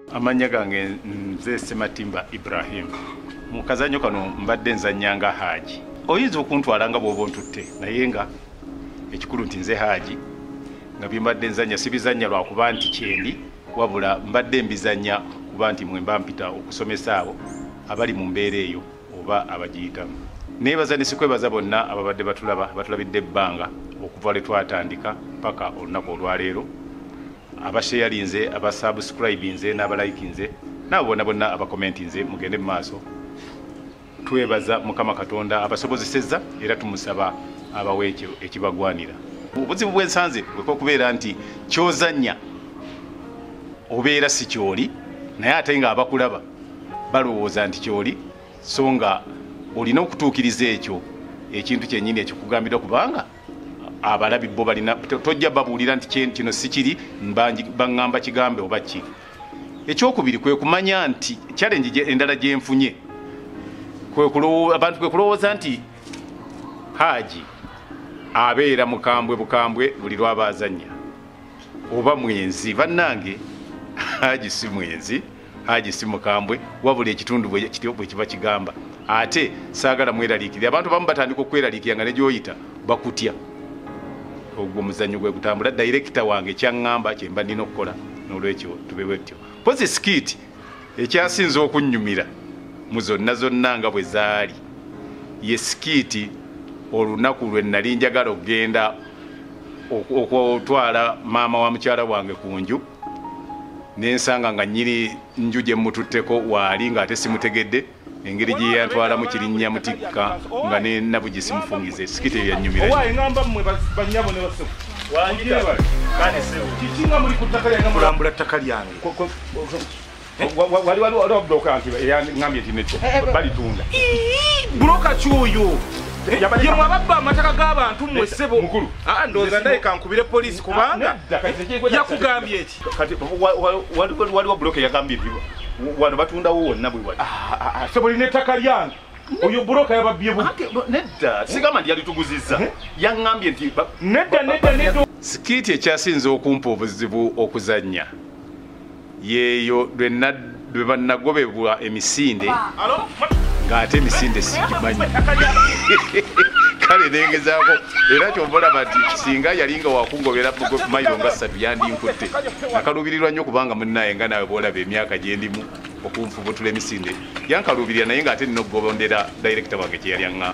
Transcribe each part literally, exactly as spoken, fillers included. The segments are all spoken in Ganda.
Amanya gange nze Sematimba Ibrahim. Mu kazanyo kano mbadde nzanyanga Haji. Oyinza okuntwala nga bw'oba ontutte naye nga ekikulu nti nze Haji nga bye mbadde nzanya sibizanya lwa kuba nti kyendi wabula mbadde mbizanya kuba nti mwe mba mpita okusomesa abo abali mu mbeera eyo oba abagiyitamu. Neebaza ne sikwebaza bonna ababadde batulaba batulabidde ebbanga okuva lwe twatandika paka olunaku olwaleero. Abasharinze, abasubscribinze n'abalikinze nabo bonna bonna abakomentinze mugende mu maaso. Twebaza Mukama Katonda abasobozesezza era tumusaba abaweekyo ekibagwanira. Obuzibu bw'ensanze bweko kubeera nti kyozanya obeera si kyoli naye ate nga abakulaba balowooza nti kyoli so nga olina okutuukiriza ekyo ekintu kyennyini ekikugambira kubanga abalabi bo balina tojja babuulira nti kino si kiri baŋŋamba kigambe oba ki. Ekyokubiri kwe kumanya nti challenge endala gye nfunye abantu kwe kulowooza nti Haji abeera mukambwe bukambwe buli lw'abazanya oba mwenzi. Bannange Haji si mwenzi, Haji si mukambwe wabula ekitundu bwe kiba kigamba. Ate saagala mweraliikirira abantu bamu batandika okweraliikira nga ne gy'oyita bakutya. Ogwo muzannyo gwe gutambula. Director wange kyaŋŋamba kye mba nnina okukola n'olwekyo tube bwetyo. Pozi skit ekyasinze okunnyumira mu zonna zonna nga bwe zaali ye skit olunaku lwe nali njagala okgenda okutwala maama wa mukyala wange ku nju n'ensanga nga nnyiri nju gye mututteko waali ng'ate simutegedde engeri gye yantwalamu kirinnya mutikka nga ne nabugi simufungize. Skit eyo yannyumira. Kulambula ttaka lyange. Wali wali bloka nti ngambye tinetto balitunda. Bloka kyuyo. Ye mwababba amataka g'abantu mmwe ssebo. Mukulu. Ah ndowooza naye kankubire poliisi kubanga yakugambye eki. Kati waliwo bloka yagambye nti wano batundawo wonna bwe wali. Ssebo lina ettaka lyange. Oyo bloka yababbye bu. Nedda sigamba nti yalituguzizza. Yaŋŋambye nti nedda nedda nedda. Skit ekyasinze okumpa obuzibu okuzannya yeeyo lwe bannagobebwa emisinde ng'ate emisinde sigimanyi. Kale nengezaako era kyombalaba nti singa yalinga wakungobera mayiro nga ssatu yandinkutte. Nakaluubirirwa nnyo kubanga munnaye nga naawe bw'olaba emyaka gye ndimu okunfubutula emisinde yankaluubirira naye ng'ate nina okugobondera director wange kye yali aŋŋamba.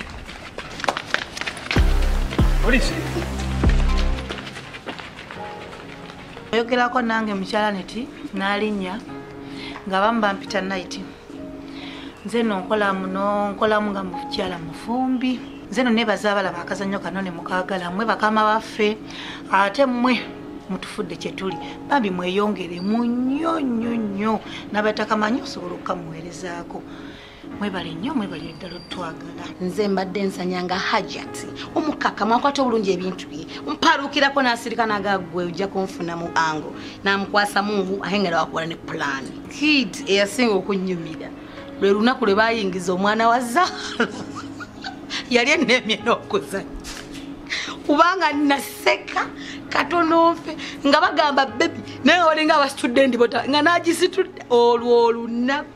Oyogerako nange mukyala neti n'alinnya nga bamu bampita night. Nze no nkola muno nkolamu nga mukyala mufumbi. Nze no nebaza abalaba akazannyo kano ne mukaagala mmwe bakama baffe ate mmwe mutufudde kye tuli bambi mweyongere mu nnyo nnyo nnyo n'abatakamanyi osobola okukamuweerezaako. Mwebale nnyo mwebale eddala otwagala. Nze mbadde nsanyanga Hajati omukaka mwakwata obulungi ebintu bye mparuukirako n'asirika n'agaggwe ojja kunfuna mu ango n'amukwasa mungu ahengera wakuwala ne plan. Kid eyasinga okunnyumira lwe lunaku lwe bayingiza omwana wa Zahra yali ennemye n'okuzanya kubanga naseka katono nfe nga bagamba bebi naye olinga abasitudenti bota nga nagisitudde olwo olunaku.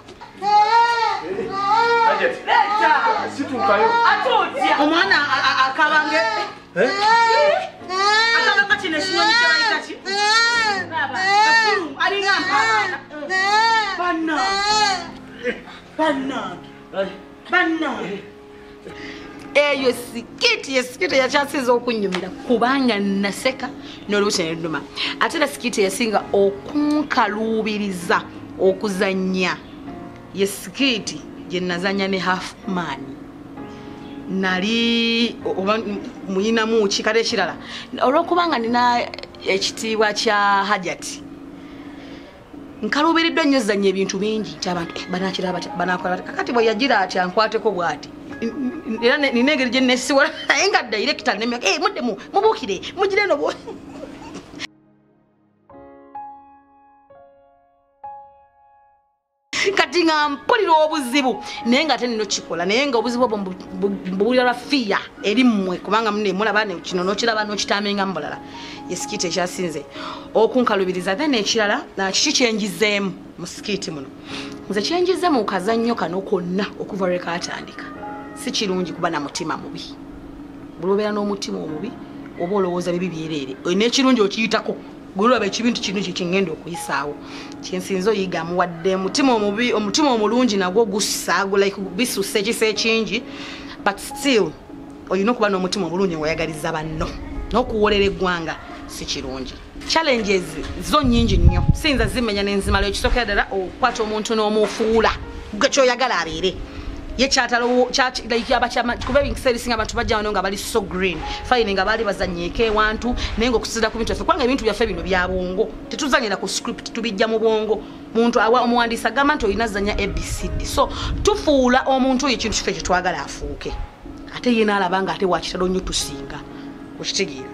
Omwana akabange akabanga kino ekinyonyi kyebayita ki alinga mpabana banna banna banna eyo sikiti yesikiti yakyasinze okunnyumira kubanga naseka n'olubuto ne dduma ate era sikiti yasinga okunkaluubiriza okuzannya yesikiti gye nazanya ne half man nali oba muyinamu kikale ekirala olw'okubanga nina ekitiibwa kya Hajati nkaluubiriddwa nnyo zanya ebintu bingi nti abantu banakira banakola kakati bwe yagira ati ankwateko bw'ati era nina engeri gye nesiwala naye nga director nemyaka eh muddemu mubuukire mugire no kati nga mpulira obuzibu naye nga ate nino kikola naye nga obuzibu obwo mbubulira lwa fiya eri mmwe kubanga mune mulaba ne kino n'okiraba n'okitamenga mu bulala yesikiti ekyasinze okunkalubiriza then ekirala kiki kyenjizeemu mu sikiti muno nze kyenjize mu kazannyo kano konna okuva lwe kaatandika si kirungi kuba na mutima mubi buli obeera n'omutima omubi oba olowooza bibi byereere n'ekirungi okiyitako gulaba ekibintu kino kyekingenda okuyisaawo kyensinza oyigamu wadde omutima omubi omutima omulungi nagwo gussa like bisusa ekisa ekingi but still olina okuba n'omutima omulungi ng'oyagaliza banno n'okuwolera eggwanga si kirungi challenges zo nnyingi nnyo siyinza zimenya n'enzimala ekisookera ddala okukwata omuntu n'omufuula kyoyagala abeere ye kyatalo kuba ebinkisa ebisinga abantu bajja wano nga bali so green fine nga baali bazanyeeko ewantu naye nga okusizira ku bintu byaffe kubanga ebintu byaffe bino bya bwongo tetuzanyira ku script tubijja mu bwongo muntu omuwandiisi agamba nti olina zanya A B C D so tufuula omuntu oyo ekintu kiffe kyetwagala afuuke ate ye n'alaba nga ate wakitalo nnyo tusinga okitegeera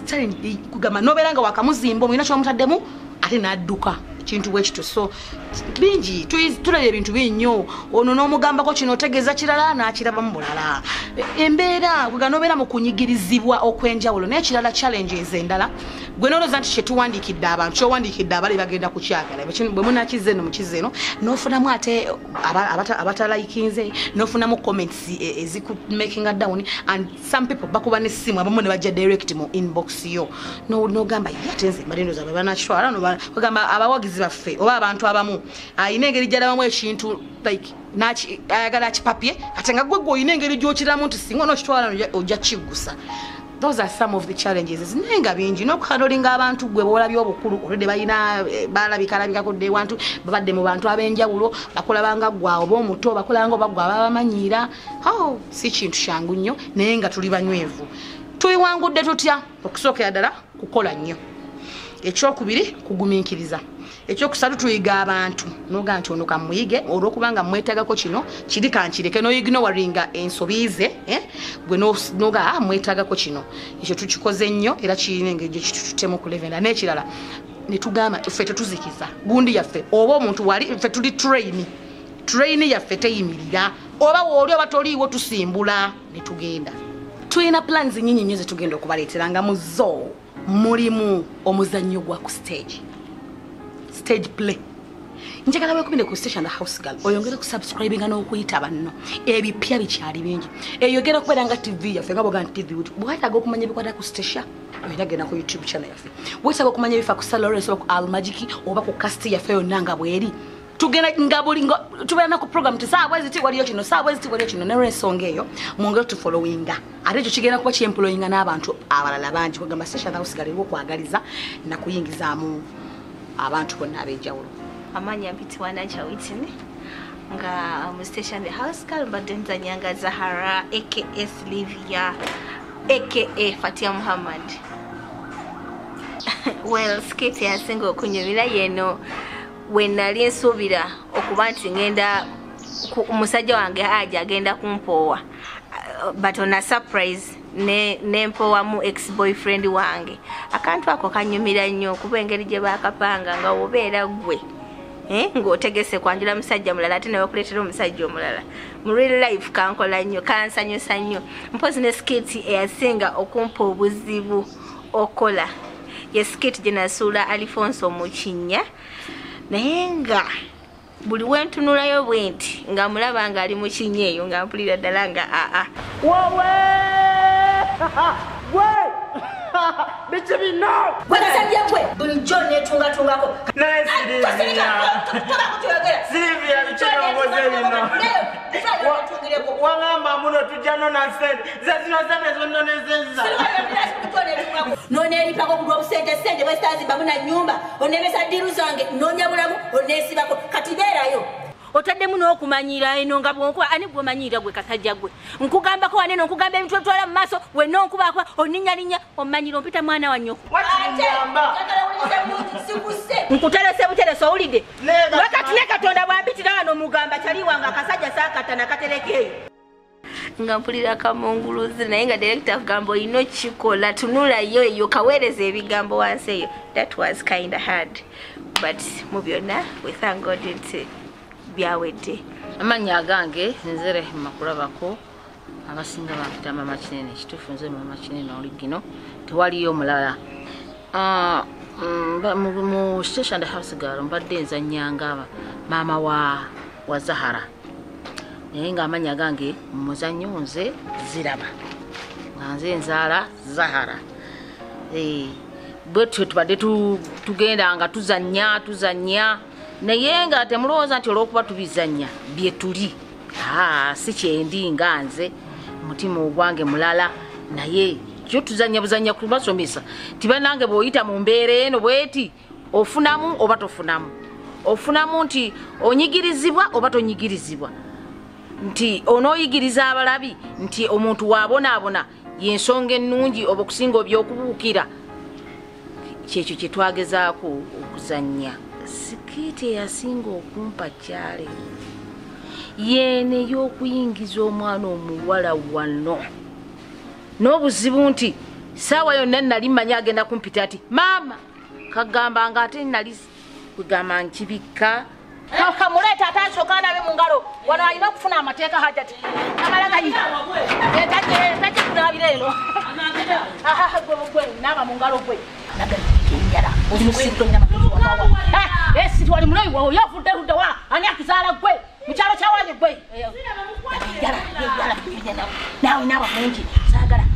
kugamba nobeera nga wakamuzimba omulina kyomutaddemu ate n'adduka kintu bwekito so bingi tulabye ebintu binnyo ono n'omugambako kino otegeeza kirala n'akirabamu bulala embeera kuga nobeera mu kunyigirizibwa okw'enjawulo naye ekirala challenges endala gwe noloza nti kyetuwandiikidde abantu kyowandiikidde abali bagenda kukyagala bwe munakize eno mukize eno n'ofunamu ate abatalayikinze n'ofunamu comments ezikumakinga down and some people bakuba n'essimu abamu ne bajja direct mu inbox yo n'ogamba ate nze malendoza babanakitwala nogamba abawagizi baffe oba abantu abamu ayina engeri gyalabamu ekintu like ayagala kipapye ate nga gwe gwe oyina engeri gyokiramu nti singa n'okitwala ojja kigusa. Those are some of the challenges. Nenga bingi n'okuhandolinga abantu gwe boolabye obukulu olwedde balina balabikalabikako dde wantu babadde mu bantu ab'enjawulo bakulabanga gwawo b'omuto bakulabanga oba gwe ababamanyiira oh si kintu kyangu nnyo naye nga tuli banywevu tuyiwangudde tutya okusookera ddala kukola nnyo ekyokubiri kugumiikiriza ekyokusatu tuyiga abantu noga nti ono kamuyige olwokubanga mwetagako kino kiri kankireke noignoringa ensobize eh gwe noga mwetagako kino ekyo tukikoze nnyo era kirina engeri gyekitututemu ku levenda n'ekirala netugamba ffe tetuzikiza gundi yaffe oba omuntu wali ffe tuli train train yaffe teyimirira oba wooli oba toliiwo tusimbula netugenda tulina plans nnyingi nnyo zetugenda okubaleeteranga mu zo mulimu omuzannyo gwa ku stage stage play njagala wekumire ku station the house girl oyongere ku subscribing nga n'okuyita banno ebipya bikyali bingi eyogera kubeera nga T V yaffe nga bwoga T V bwetaaga okumanya ebikwata ku station oyina genda ku YouTube channel yaffe bwetaaga okumanya ebifa ku Salores oba ku Almagiki oba ku cast yaffe yonna nga bweri tugenda nga buli tubeera na ku program ti saa bwezi ti waliyo kino saa bwezi ti waliyo kino n'ensonga eyo mwongere tu followinga ate ekyo kigenda kuba kyemployinga n'abantu abalala bangi kugamba station the house girl okwagaliza na kuyingizaamu abantu bonna ab'enjawulo. Amanya mpitibwa Nacha Whitney nga mu station the house girl mbadde nzanyanga Zahara aka Livia aka Fatia Muhammad. Well, skit yasinga okunyumira yeno when nali nsuubira okuba nti ngenda omusajja wange aja agenda kumpoowa but on a surprise ne nempowa mu ex boyfriend wange akantu ako kanyumira nnyo kuba engeri gye bakapanga nga obeera gwe eh ng'otegese kwanjula musajja mulala ate nawe kuleetera omusajja omulala mu real life kankola nnyo kansanyusa nnyo mpozi ne skiti eyasinga okumpa obuzibu okola ye skiti gye nasuula Alfonso Mukinya naye nga buli wentunulayo bwenti nga mulaba nga ali mu Kinya eyo nga mpulira ddala nga aa wowe gwe bichi bino bwekasajja gwe buli jjo neetungatungako naye Silivia Silivia bikyonooboze bino wangamba muno tujjano na sente zezino sente zonna nezenza noneeripako kulwa obusente sente bwezitazimbamu na nnyumba onemesa ddiru zange nonyabulamu oneesibako kati beerayo otaddemu n'okumanyira eno nga bwonkuba ani gwemanyira gwe kasajja gwe nkugambako waneno nkugamba ebintu ebitwala mu maaso wenna onkubakwa oninyalinya omanyira ompita mwana wa nnyoko nkuterese buterese owulidde wakati ne Katonda bwambitira wano omugamba kyaliwanga akasajja saakata nakaterekeeyo nga mpulira kamunguluzi naye nga director kugamba olina okikola tunulayo eyo kaweereza ebigambo wansi eyo that was kind of hard but mu byonna we thank God nti byawedde. Amanya agange nze Rehema kulabako abasinga bampita mama kinene kituufu nze mama kinene oligino tewaliyo omulala. Ah, mu station the house girl mbadde nzannyanga maama wa wa Zahara. Naye nga amanya gange muzannyo nze Ziraba. Nga nze nzaala Zahara. Eh, bwetyo tubadde tugenda nga tuzannya tuzannya naye nga temulowooza nti olw'okuba tubizannya bye tuli. Ah, si kyendi nga nze mutima ogwange mulala naye kyo tuzannya buzannya kubasomesa tibanange bw'oyita mu mbeera eno bweti ofunamu oba tofunamu. Ofunamu nti onyigirizibwa oba tonyigirizibwa. Nti onooyigiriza abalabi nti omuntu waabonaabona y'ensonga ennungi oba okusinga ebyokubuukira. Kyekyo kye twagezaako okuzannya. Sikiiti eyasinga okumpa kyale yeene y'okuyingiza omwana omuwala wano n'obuzibu nti saawa yonna nali mmanyi agenda kumpita ati maama kagamba nga ate nali kugamba nkibikka kamuleeta ate asooka anabe mu ngalo wano alina okufuna amateeka hajati amalagayi tajja kunaabira eno gwe naaba mu ngalo gwe esi twali munayi wawe yafudde ludda wa ani akuzaala gwe mukyalo kyawanyi gwe naawe naaba mungi saagala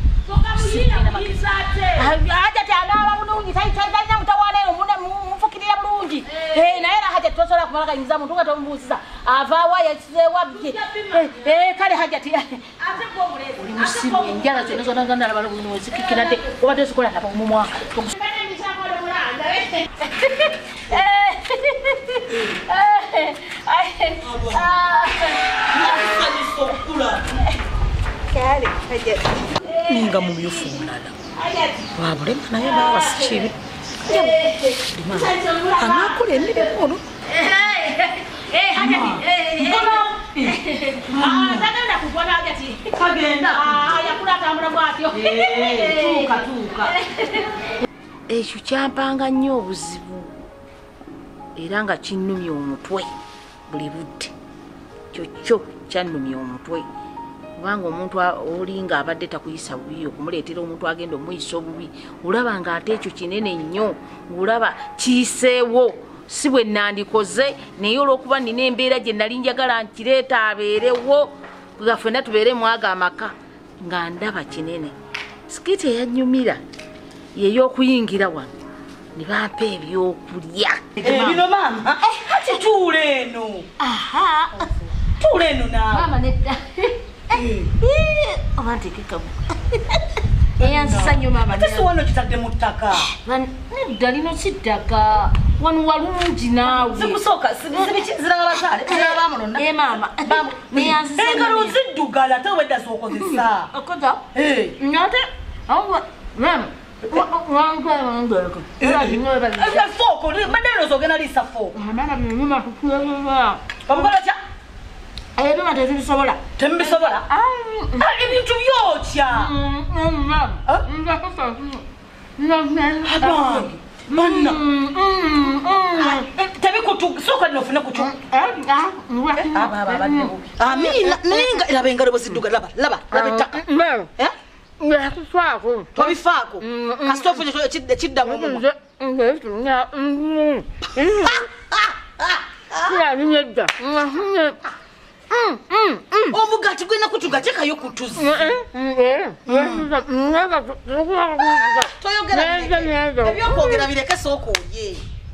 hajati anaaba bulungi talina mutawaana eyo mufukirira bulungi naye era hajati tosobola kumalaganyiriza muntu nga tomubuusiza avaawa yasizeewabye kale hajati oli musiru enjala zonna zonna zonnalabala bulino wezikikiradde oba tezikola naba omumwa ninga mumyufu mulala wabulema naye baba sikibi anakula emirimu ono ekyo kyampanga nnyo obuzibu era nga kinnumya omutwe buli budde kyokyo kyannumya omutwe kubanga omuntu olinga abadde takuyisa bubi okumuleetera omuntu agenda omuyisa obubi olaba nga ate ekyo kinene nnyo olaba kiyiseewo si bwe nandikoze naye olw'okuba nina embeera gye nali njagala nkireeta abeerewo nga ffenna tubeere mwaga amaka nga ndaba kinene. Sikiiti eyanyumira yey'okuyingira wano ne bampa ebyokulya bino maama ati tuula eno tuula eno naawe oba nteekekamu eyansisa nnyo maama ate si wano kitadde mu ttaka nedda lino si ttaka wano walungi naawe zikusooka ziraga bazaale zirabamulonna e maama neyansisa engalo ziddugala ate obedda zookozesa okoza ate maama fooko badde lino zogenda liisa fooko omukola kya ebima tezibisobola temubisobola ebintu byokya banna tebikutusooka linofune kutu amina naye nga laba engalo bwezidduga laba laba laba ettaka tobifaako kasitofu ekiddamu omumwa omugati gwena kutugatekayo kutuzi ebyokwogera bireke sooka olye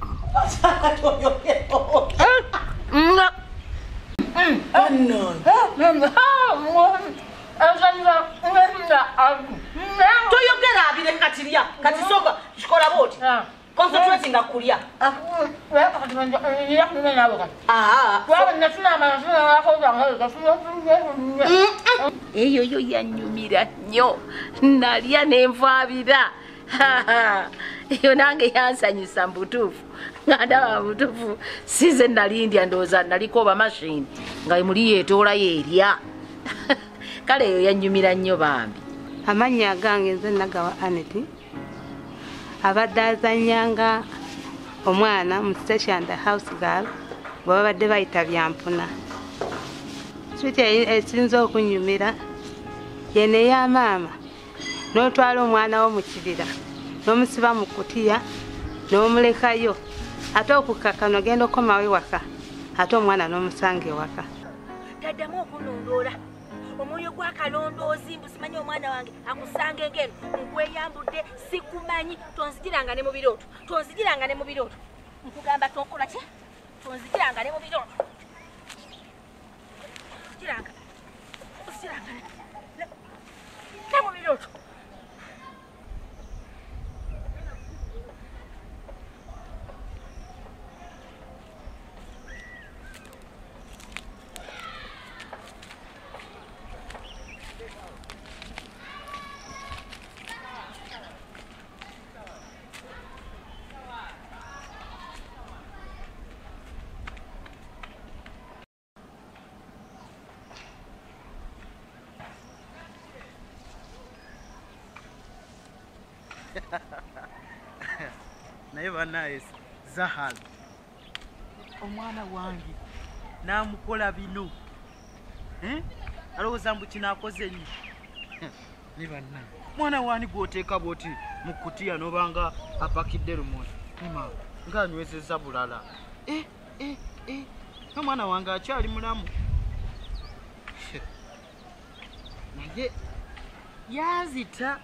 toyogera abire katirya kati sooka kikola booti concentrating akulya eyo yo yanyumira nnyo nalya nenvaabira eyo nange yansanyusa mbutuufu nga ndaba butuufu size nalindya ndowooza naliko oba mashini nga muli yeetoolayo erya kale eyo yanyumira nnyo bambi. Amannya agange nze Nagawa Aneti abadde azannyanga omwana mu station the house girl bwe babadde bayita byampuna. Switi esinza okunyumira yene ya maama n'otwala omwana wo mu kibira n'omusiba mu kutiya n'omulekayo ate okukaka n'ogenda okomawo ewaka ate omwana n'omusanga ewaka. Taddamu okunondoola omwoyo gwakalondoozi mbu simanyi omwana wange akusanga engeno nkweyambudde sikumanyi tonzigiranga ne mu birooto tonzigiranga ne mu birooto nkugamba tokola ki tonzigiranga ne mu birooto tonzigiranga tonzigiranga ne mu birooto. naye banaye Zahal omwana wange namukola bino eh alowooza mbu kinakoze nnyo ne banaye mwana wani gwoteeka bwoti mu kutiya nobanga apakidde lumoto ima ng'anywezezza bulala eh eh eh omwana wange akyali mulamu naye yazita.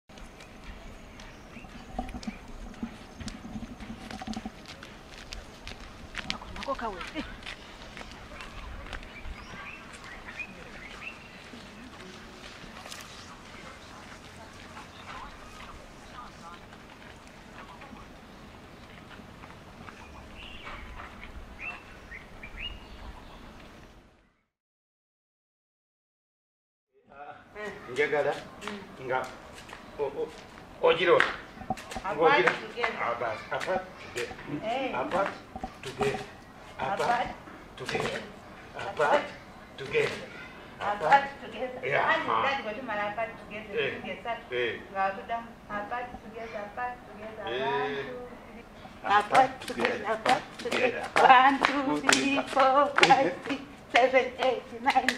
Kawe. Njagala nga ojiro ngojira abas apa apa together apart together apart together apart together yeah and that go to my apart together together ga to them apart together apart together apart together apart together one two three four five six seven eight nine.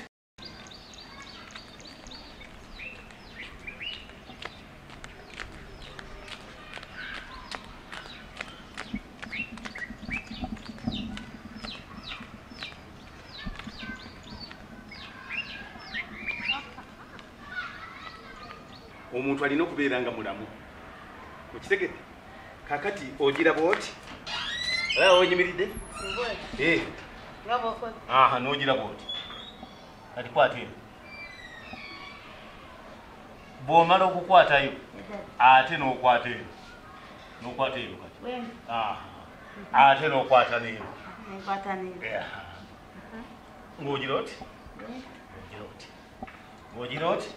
Omuntu alina okubeeranga mulamu okitegedde kakati ogira bwoti era onyimiridde eh aha n'ogira bwoti kati kwata eno bw'omala okukwatayo ate n'okwata eno n'okwata eno kati aha ate n'okwata n'eno ng'ogira oti ng'ogira oti ng'ogira oti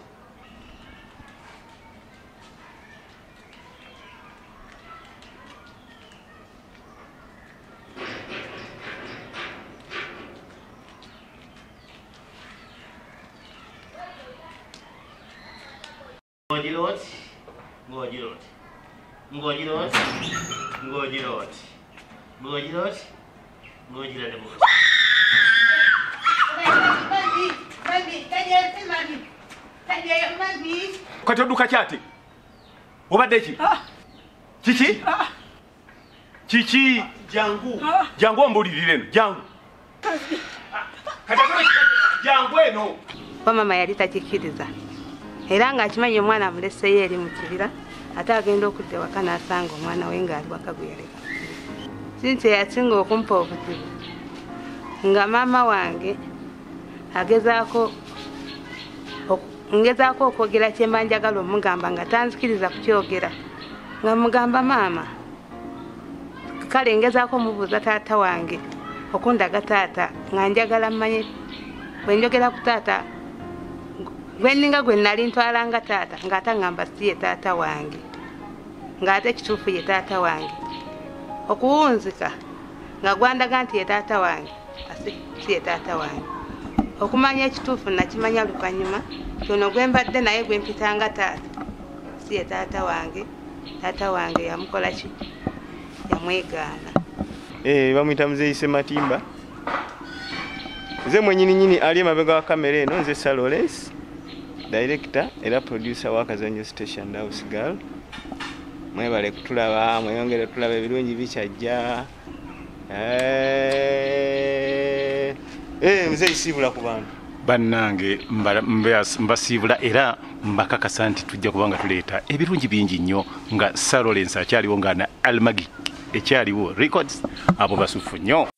Ngojirot, ngojirot, ngojirot, ngojirot, ngojirot, ngojirot. Mami, mami, kajete mami, kajete mami. Katoduka kyate. Obadde ki? Kiki? Kiki jangu. Jangu ombulirire eno, jangu. Katoduka jangu eno. Mama yali takikiriza. Era ng'akimanyi omwana amuleseyo eri mu kibira ate agenda okudda waka n'asanga omwana we ng'ali waka gwe yaleka. Sinti yasinga okumpa obuzibu nga maama wange agezaako ngezaako okwogera kye mba njagala omugamba nga tanzikiriza kukyogera nga mugamba maama kale ngezaako omubuuza taata wange okundaga taata nga njagala mmanye bwe njogera ku taata gwenninga gwe nali ntwalanga taata ng'ate ngamba si ye taata wange ng'ate kituufu ye taata wange okuwunzika nga gwandaga nti ye taata wange ate si ye taata wange okumanya ekituufu nakimanya luvannyuma kyono gwe mbadde naye gwe mpitanga taata si ye taata wange taata wange yamukola ki yamwegaana. Eh, bamuyita Muzeeyi Ssematimba nze mwenyini nyini ali emabega wa kamera eno nze Sir Lawrence director era producer wa Kazanyo Station House Girl. Mwebale kutulaba, mweyongere tulaba ebirungi bikyajja. Eh, eh mzee isibula ku bantu. Bannange mbasiibula era mbakakasa nti tujja kubanga tuleeta ebirungi bingi nnyo nga Sir Lawrence akyaliwo nga na Almagi ekyaliwo records abo basufu nnyo.